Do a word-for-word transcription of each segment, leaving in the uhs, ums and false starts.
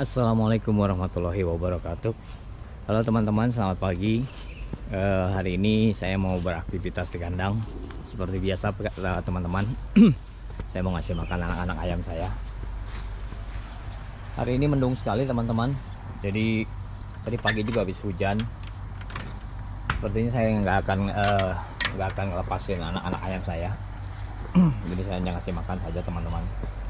Assalamualaikum warahmatullahi wabarakatuh. Halo teman-teman, selamat pagi. eh, Hari ini saya mau beraktivitas di kandang. Seperti biasa teman-teman, saya mau ngasih makan anak-anak ayam saya. Hari ini mendung sekali teman-teman. Jadi tadi pagi juga habis hujan. Sepertinya saya nggak akan eh, nggak akan ngelepasin anak-anak ayam saya. Jadi saya hanya ngasih makan saja teman-teman.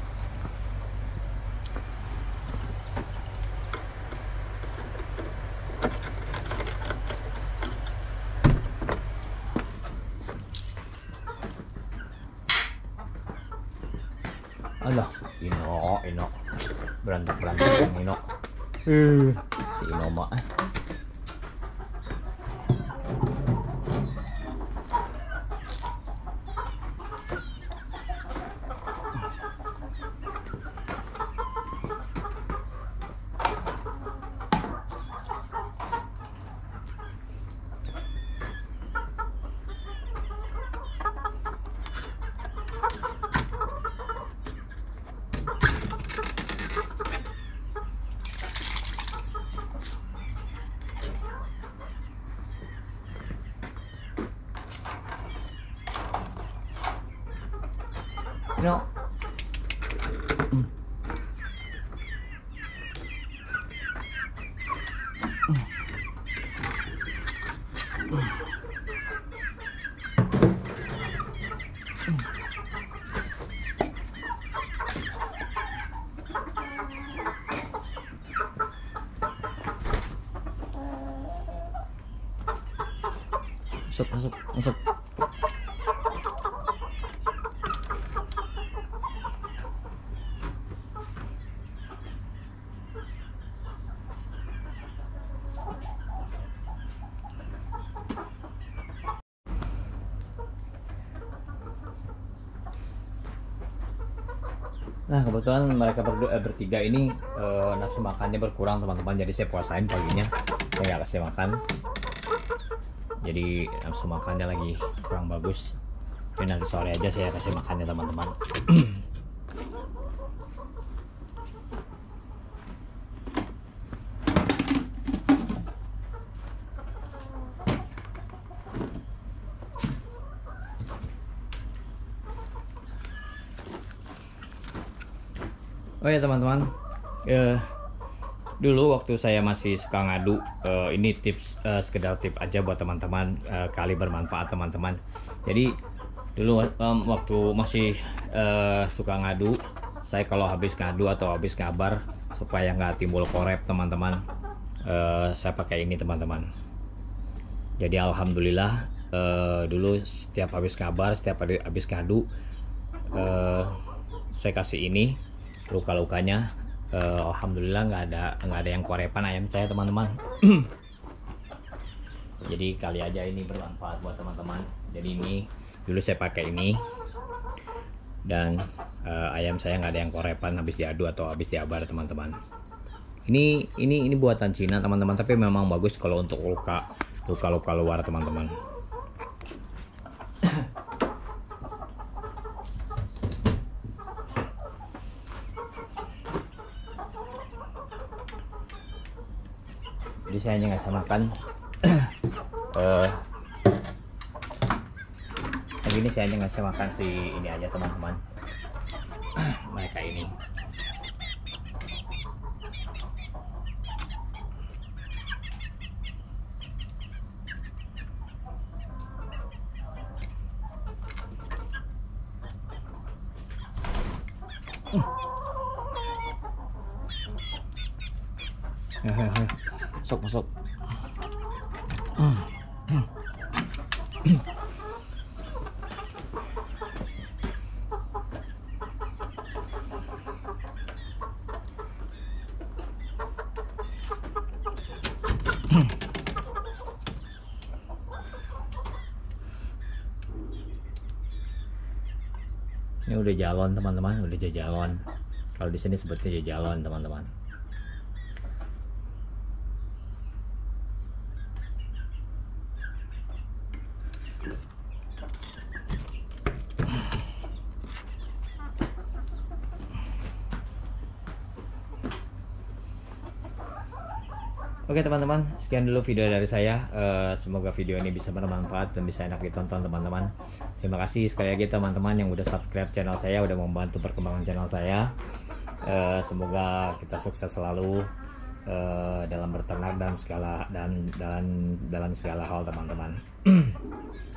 Alah, Ino, Ino, berantak berantak yang Ino. Uh, si Ino mah. Ino. Hmm. Masuk, masuk, masuk. Nah kebetulan mereka berdua, eh, bertiga ini eh, nafsu makannya berkurang teman-teman. Jadi saya puasain paginya, saya nggak kasih makan. Jadi nafsu makannya lagi kurang bagus. Jadi nanti sore aja saya kasih makannya teman-teman. Oh ya teman-teman, eh, dulu waktu saya masih suka ngadu, eh, ini tips, eh, sekedar tip aja buat teman-teman, eh, kali bermanfaat teman-teman. Jadi dulu um, waktu masih eh, suka ngadu, saya kalau habis ngadu atau habis ngabar supaya nggak timbul korep teman-teman, eh, saya pakai ini teman-teman. Jadi alhamdulillah eh, dulu setiap habis ngabar, setiap habis ngadu, eh, saya kasih ini. Luka-lukanya uh, alhamdulillah nggak ada nggak ada yang korepan ayam saya teman-teman. Jadi kali aja ini bermanfaat buat teman-teman. Jadi ini dulu saya pakai ini dan uh, ayam saya nggak ada yang korepan habis diadu atau habis diabar teman-teman. Ini ini ini buatan Cina teman-teman, tapi memang bagus kalau untuk luka luka-luka luar teman-teman. Jadi saya hanya ngasih makan uh, lagi ini saya hanya ngasih makan si ini aja teman-teman. Mereka ini uh. Masuk, masuk. Ini udah jalon teman-teman, udah jajalon. Kalau di sini sebutnya jajalon teman-teman. Oke teman-teman, sekian dulu video dari saya. Uh, semoga video ini bisa bermanfaat dan bisa enak ditonton teman-teman. Terima kasih sekali lagi teman-teman yang udah subscribe channel saya, udah membantu perkembangan channel saya. Uh, semoga kita sukses selalu uh, dalam berternak dan segala dan dalam dalam segala hal teman-teman.